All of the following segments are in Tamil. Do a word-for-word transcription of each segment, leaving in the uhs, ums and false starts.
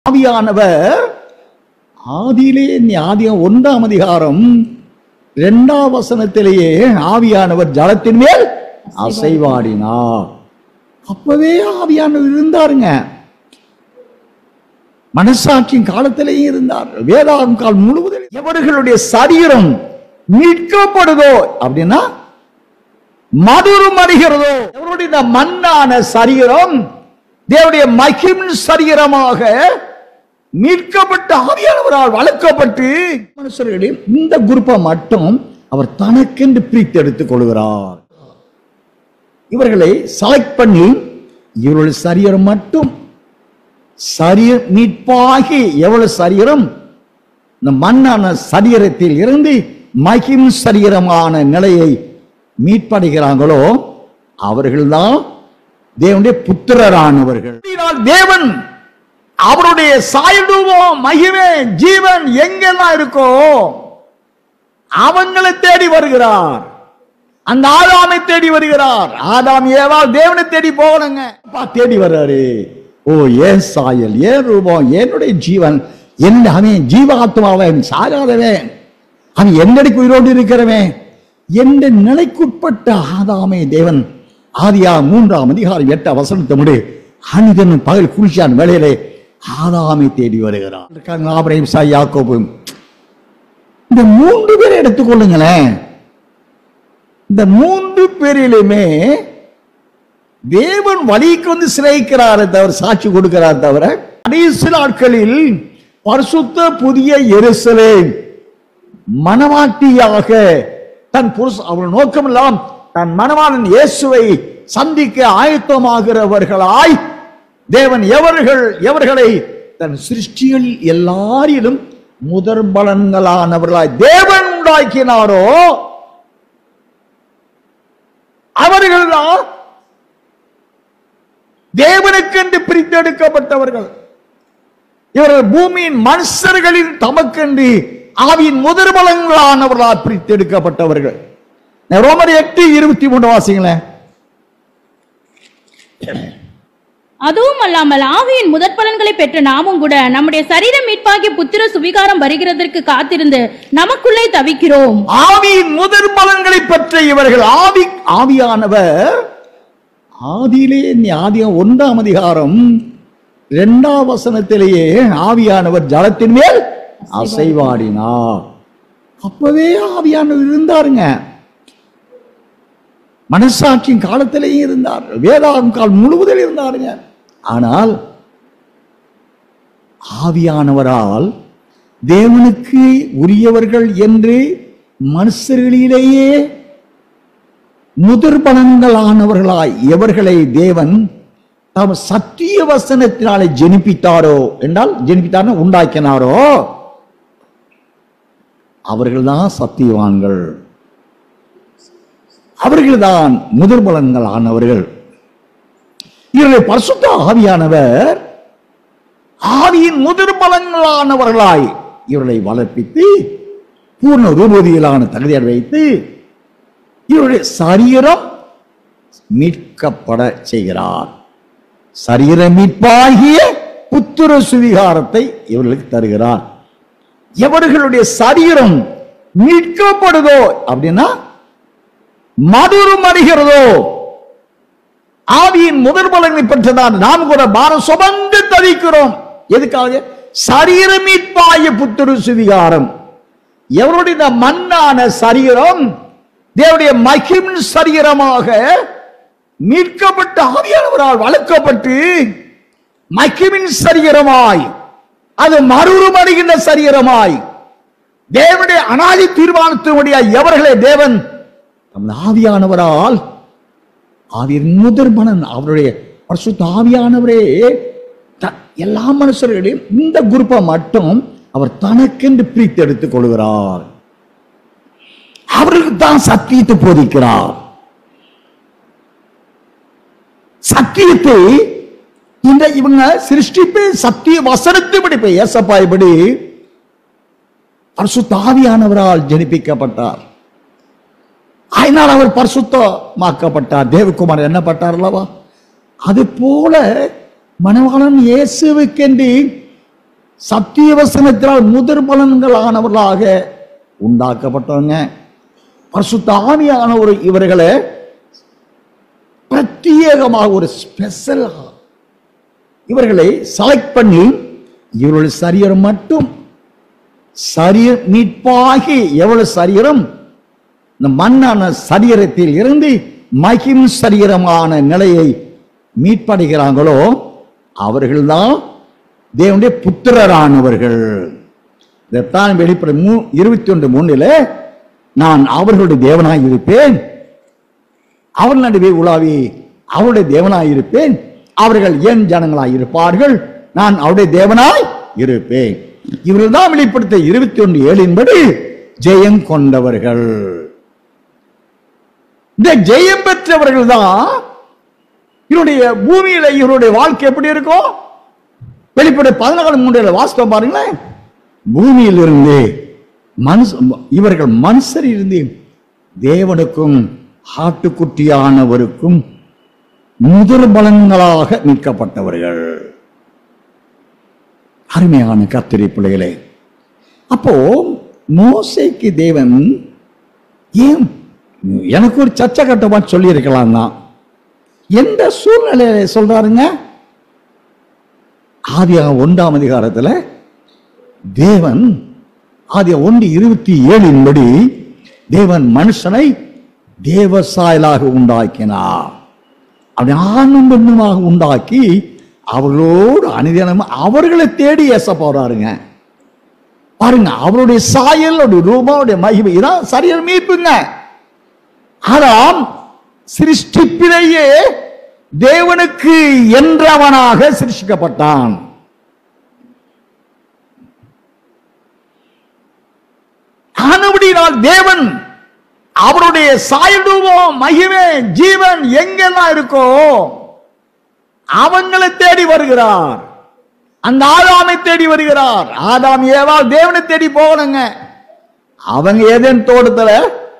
ஆவியானவர் ஆதியிலே ஆதி ஒன்றாம் அதிகாரம் இரண்டாம் வசனத்திலேயே ஆவியானவர் ஜலத்தின் மேல் அசைவாடினார். அப்பவே ஆவியானவர் இருந்தாருங்க. மனசாட்சியின் காலத்திலேயே இருந்தார். வேதாகம் கால் முழுவதும் எவர்களுடைய சரீரம் மீட்கப்படுதோ அப்படின்னா மதுரம் அடைகிறதோ, எவருடைய மண்ணான சரீரம் தேவனுடைய மகிமின் சரீரமாக மீட்கப்பட்ட ஆவியானவரால் வளர்க்கப்பட்டு மனுஷர்களின் இந்த குரூப்பை மட்டும் அவர் தனக்கென்று பிரித்து எடுத்துக் கொள்கிறார். இவர்களை செலக்ட் பண்ணி இவருடைய சரீரம் மட்டும் சரீர மீட்பாகி எவ்வளவு சரீரம் இந்த மண்ணான சரீரத்தில் இருந்து மகிம் சரீரமான நிலையை மீட்படைகிறாங்களோ அவர்கள்தான் தேவனுடைய புத்திரரானவர்கள். தேவன் அவருடைய சாயரூபம் மகிமை ஜீவன் எங்கெல்லாம் இருக்கோ அவங்களை தேடி வருகிறார். அந்த ஆதாமை தேடி வருகிறார். ஆதாம் ஏவாள் தேவனை தேடி போகணுங்க, தேடி வர்றாரு. ஓ ஏன் சாயல், ஏன் ரூபம், என்னுடைய ஜீவன், என் அவன் ஜீவாத்மாவன், சாகாதவன், அவன் என்னடிக்கு உயிரோடு இருக்கிறவன் என்ற நிலைக்குட்பட்ட ஆதாமை தேவன் ஆதியா மூன்றாம் அதிகாரம் எட்டாம் வசனத்தை முடி அனிதன் பகல் குளிச்சான் வேளையிலே ஆதாமை தேடி வருகிறார். ஆபிரகாம் ஈசாக்கு யாக்கோபு இந்த மூன்று பேரை எடுத்துக்கொள்ளுங்களேன். இந்த மூன்று பேரிலுமே தேவன் வழிக்கு வந்து சிறைக்கிறார் தவிர, சாட்சி கொடுக்கிறார் தவிர, கடைசி நாட்களில் பரிசுத்த புதிய எருசலேம் மணவாட்டியாக தன் புருஷ அவள் நோக்கம் எல்லாம் தன் மணவாளன் இயேசுவை சந்திக்க ஆயத்தமாகிறவர்களாய் தேவன் எவர்கள் எவர்களை தன் சிருஷ்டிகள் எல்லாரிலும் முதற் பலன்களானவர்களாய் தேவன் உண்டாக்கினாரோ அவர்கள்தான் தேவனுக்கென்று பிரித்தெடுக்கப்பட்டவர்கள். இவர்கள் பூமியின் மனுஷர்களின் தமக்கென்று ஆவியின் முதற் பலன்களானவர்களால் பிரித்தெடுக்கப்பட்டவர்கள். ரோமர் எட்டு இருபத்தி மூன்று வாசிங்களேன். அதுவும் அல்லாமல் ஆவியின் முதற் பலன்களை பெற்ற நாமும் கூட நம்முடைய சரீரம் மீட்பாகிய புத்திர சுவிகாரம் வருகிறதற்கு காத்திருந்து நமக்குள்ளே தவிக்கிறோம். ஆவியின் முதற் பலன்களை பெற்ற இவர்கள் ஆவி ஆவியானவர் ஆதியிலே ஆதி ஒன்றாம் அதிகாரம் இரண்டாம் வசனத்திலேயே ஆவியானவர் ஜலத்தின் மேல் அசைவாடினார். அப்பவே ஆவியானவர் இருந்தாருங்க. மனசாட்சியின் காலத்திலேயே இருந்தார். வேதாகம் கால் முழுவதில் இருந்தாருங்க. ஆனால் ஆவியானவரால் தேவனுக்கு உரியவர்கள் என்று மனுஷர்களிலேயே முதற் பலன்களானவர்களாய் எவர்களை தேவன் தம் சத்திய வசனத்தினாலே ஜெனிப்பித்தாரோ என்றால் ஜெனிப்பித்தாரோ உண்டாக்கினாரோ அவர்கள்தான் சத்தியவான்கள், அவர்கள்தான் முதற் பலன்கள் ஆனவர்கள். இவருடைய பரிசுத்த ஆவியானவர் ஆவியின் முதற் பலன்களானவர்களாய் இவர்களை வளர்ப்பித்து பூர்ண ரூபதியிலான தகுதியை வைத்து இவருடைய சரீரம் மீட்கப்பட செய்கிறார். சரீர மீட்பாகிய புத்திர சுவிகாரத்தை இவர்களுக்கு தருகிறார். எவர்களுடைய சரீரம் மீட்கப்படுதோ அப்படின்னா மதுரம் அடைகிறதோ ஆவியின் முதற் பலன்களை பெற்றதான் நாம் கூட பாரம் சுமந்து தவிக்கிறோம். எதுக்காக? சரீர மீட்பாகிய புத்திர சுவிகாரம். எவருடைய மண்ணான சரீரம் தேவனுடைய மகிமின் சரீரமாக மீட்கப்பட்ட ஆவியானவரால் வளர்க்கப்பட்டு மகிமின் சரீரமாய் அது மறுரூபம் அடைகின்ற சரீரமாய் தேவனுடைய அனாதி தீர்மானத்தினுடைய எவர்களை தேவன் ஆவியானவரால் ஆவியின் முதற் பலன் அவருடைய பரிசுத்த ஆவியானவரே எல்லா மனுஷர்களையும் இந்த குரூப்பை மட்டும் அவர் தனக்கென்று பிரித்து எடுத்துக் கொள்கிறார். அவர்களுக்கு தான் சத்தியத்தை போதிக்கிறார். சத்தியத்தை இந்த இவங்க சிருஷ்டிப்பு சத்திய வசனத்தை படிப்பு ஏசப்பாய்படி பரிசுத்த ஆவியானவரால் ஜெனிப்பிக்கப்பட்டார். அதனால் அவர் பரிசுத்தமாக்கப்பட்டார். தேவகுமார் என்னப்பட்டார் அல்லவா? அது போல மணவாளன் இயேசுவுக்கென்று சத்திய வசனத்தினால் முதற் பலன்களானவர்களாக உண்டாக்கப்பட்டவங்க. பரிசுத்த ஆவியானவர் இவர்களை பிரத்யேகமாக ஒரு ஸ்பெஷல் இவர்களை செலக்ட் பண்ணி இவர்களுடைய சரீரம் மட்டும் சரீர மீட்பாகி எவ்வளவு சரீரம் இந்த மண்ணான சரீரத்தில் இருந்து மகிம் சரீரமான நிலையை மீட்படைகிறாங்களோ அவர்கள்தான் தேவனுடைய புத்திரரானவர்கள். இதைத்தான் வெளிப்பட மூ இருபத்தி ஒன்று மூணுல நான் அவர்களுடைய தேவனாய் இருப்பேன், அவர் நடுவே உலாவி அவருடைய தேவனாய் இருப்பேன், அவர்கள் என் ஜனங்களாய் இருப்பார்கள், நான் அவருடைய தேவனாய் இருப்பேன். இவர்கள் தான் வெளிப்படுத்த இருபத்தி ஒன்று ஏழின்படி ஜெயம் கொண்டவர்கள். இந்த ஜெயம் பெற்றவர்கள் தான் இவருடைய பூமியில இவருடைய வாழ்க்கை எப்படி இருக்கும்? வெளிப்பட பதினாலு மூன்றுல வாஸ்தவம் பாருங்களேன். பூமியில் இருந்து மனுஷ இவர்கள் மனுஷர் இருந்து தேவனுக்கும் ஆட்டுக்குட்டியானவருக்கும் முதல் பலன்களாக மீட்கப்பட்டவர்கள். அருமையான கர்த்தருடைய பிள்ளைகளே, அப்போ மோசேக்கு தேவன் ஏன் எனக்கு ஒரு சர்ச்சை கட்டமா சொல்லி இருக்கலாம் தான். எந்த சூழ்நிலையில சொல்றாருங்க? ஆதியாக ஒன்றாம் அதிகாரத்துல தேவன் ஆதிய ஒன்று இருபத்தி ஏழின்படி தேவன் மனுஷனை தேவசாயலாக உண்டாக்கினார். அப்படி ஆணும் பெண்ணுமாக உண்டாக்கி அவர்களோடு அனுதினம் அவர்களை தேடி ஏச போறாருங்க. பாருங்க, அவருடைய சாயல் ரூபாவுடைய மகிமை இதான் சரியான மீட்புங்க. ஆதாம் சிருஷ்டிப்பிலேயே தேவனுக்கு என்றவனாக சிருஷ்டிக்கப்பட்டான். ஆனபடியால் தேவன் அவருடைய சாயல் ரூபம் மகிமை ஜீவன் எங்கெல்லாம் இருக்கோ அவங்களை தேடி வருகிறார். அந்த ஆதாமை தேடி வருகிறார். ஆதாம் ஏவாள் தேவனை தேடி போகணுங்க. அவங்க ஏதேன் தோட்டத்துல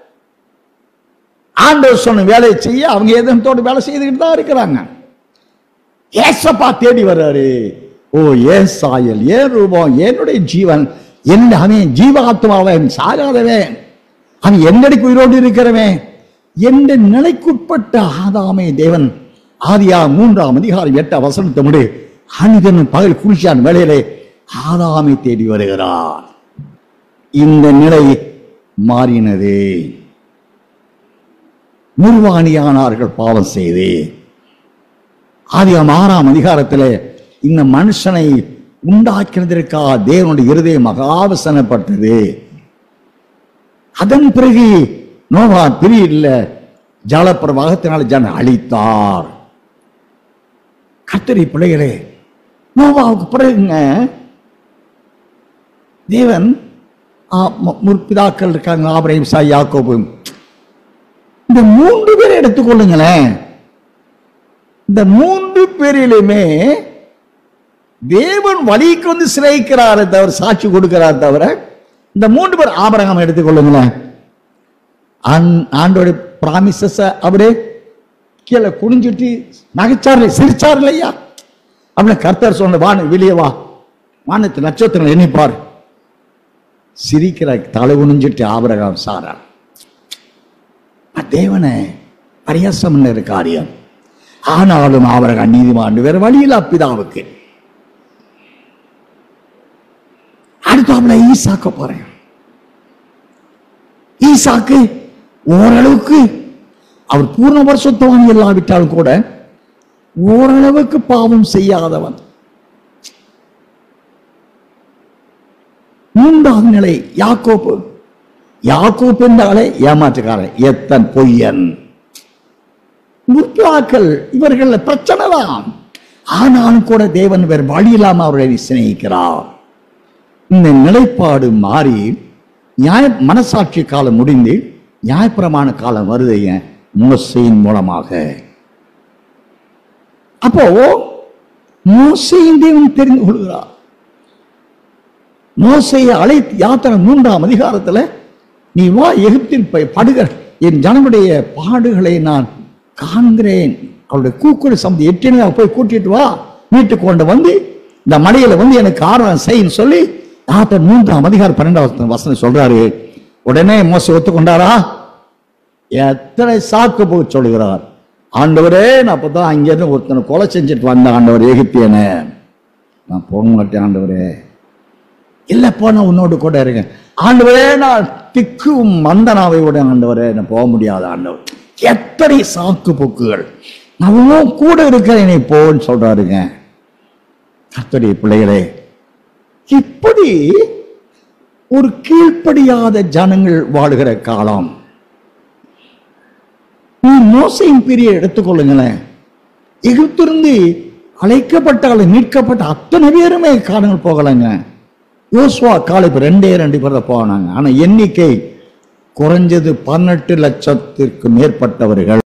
ஆண்டவர் சொன்ன வேலையை செய்ய அவங்க ஏதேன் தோட்டம் வேலை செய்துக்கிட்டு தான் இருக்கிறாங்க. ஏசப்பா தேடி வர்றாரு. ஓ ஏன் சாயல், ஏன் ரூபம், என்னுடைய ஜீவன், என் அவன் ஜீவாத்மாவன், சாகாதவன், அவன் என்னடிக்கு உயிரோடு இருக்கிறவன் என்ற நிலைக்குட்பட்ட ஆதாமை தேவன் ஆதியா மூன்றாம் அதிகாரம் எட்டாம் வசனத்தை முடி அனிதன் பகல் குளிச்சான் வேளையிலே ஆதாமை தேடி வருகிறார். இந்த நிலை மாறினது. நிர்வாணியானார்கள் பாவம் செய்து. ஆதியாம் ஆறாம் அதிகாரத்தில் இந்த மனுஷனை உண்டாக்கினதற்காக தேவனுடைய இருதயம் மகாவசனப்பட்டது. அதன் பிறகு நோவா பிரியில்ல ஜலப்பிரவாகத்தினால் ஜன அழித்தார். கர்த்தருடைய பிள்ளைகளே, நோவாவுக்கு பிறகுங்க தேவன் முற்பிதாக்கள் இருக்காங்க, ஆபிரகாம், ஈசாக்கு, யாக்கோபு, இந்த மூன்று பேரை எடுத்துக்கொள்ளுங்களேன். இந்த மூன்று பேரிலுமே தேவன் வழிக்கு வந்து சிறைக்கிறார் தவிர, சாட்சி கொடுக்கிறார் தவிர, இந்த மூன்று பேர் ஆபிரகாம் எடுத்துக்கொள்ளுங்களேன். ஆண்டோட பிராமிசஸ அவரு கீழே குனிஞ்சிட்டு நகைச்சார், சிரிச்சார் இல்லையா? அப்படின்னு கர்த்தர் சொன்ன, வான வெளியே வா, வானத்து நட்சத்திரம் எண்ணிப்பார். சிரிக்கிற தலை குனிஞ்சிட்டு ஆபிரகாம் சாரா. தேவனை பரியாசம் பண்ண காரியம். ஆனாலும் ஆபிரகாம் நீதிமான், வேற வழியில் அப்பிதாவுக்கு. அடுத்தாப்புல ஈசாக்க போறேன். ஈசாக்கு ஓரளவுக்கு அவர் பூர்ண வருஷத்தவன் இல்லாவிட்டாலும் கூட ஓரளவுக்கு பாவம் செய்யாதவன். மூன்றாவது நிலை யாக்கோப்பு. யாக்கோப்பு என்றாலே ஏமாற்றுக்காரன், எத்தன் பொய்யன். முற்பிதாக்கள் இவர்கள் பிரச்சனை தான். ஆனாலும் கூட தேவன் வேறு வழி இல்லாம அவர்களை சிநேகிக்கிறார். இந்த நிலைப்பாடு மாறி நியாய மனசாட்சி காலம் முடிந்து நியாயப்பிரமாண காலம் வருதைய மோசையின் மூலமாக. அப்போ மோசையின் தேவன் தெரிந்து கொள்கிறார். மோசையை அழை யாத்திரை மூன்றாம் அதிகாரத்துல, நீ வா எகிப்தில் போய் படுகிற என் ஜனங்களுடைய பாடுகளை நான் காண்கிறேன், அவருடைய கூக்குரல் சம்பந்தி எட்டினாக போய் கூட்டிட்டு வா, வீட்டுக்கு கொண்டு வந்து இந்த மலையில வந்து எனக்கு ஆர்வம் செய்யன்னு சொல்லி நாற்பத்தி மூன்றாம் அதிகாரம் பன்னெண்டாவது வசனம் சொல்றாரு. உடனே மோசே ஒத்துக்கொண்டாரா? எத்தனை சாக்கு போக சொல்லுகிறார். ஆண்டவரே, நான் அப்பதான் அங்கிருந்து ஒருத்தனை கொலை செஞ்சுட்டு வந்த ஆண்டவர் எகிப்தியனை, நான் போக மாட்டேன் ஆண்டவரே. இல்ல போன உன்னோடு கூட இருக்கேன் ஆண்டவரே, நான் திக்கும் மந்தனாவை விட ஆண்டவரே நான் போக முடியாத ஆண்டவர். எத்தனை சாக்கு போக்குகள். நான் கூட இருக்கிறேன், என்னை போன்னு சொல்றாருங்க. கர்த்தருடைய பிள்ளைகளே, இப்படி ஒரு கீழ்ப்படியாத ஜனங்கள் வாழுகிற காலம். நீ மோசையின் பிரிய எடுத்துக்கொள்ளுங்களேன். எகிப்திலிருந்து அழைக்கப்பட்டால மீட்கப்பட்ட அத்தனை பேருமே காலங்கள் போகலைங்க. யோசுவா காலேப் ரெண்டே ரெண்டு பேர் தான் போனாங்க. ஆனா எண்ணிக்கை குறைஞ்சது பதினெட்டு லட்சத்திற்கு மேற்பட்டவர்கள்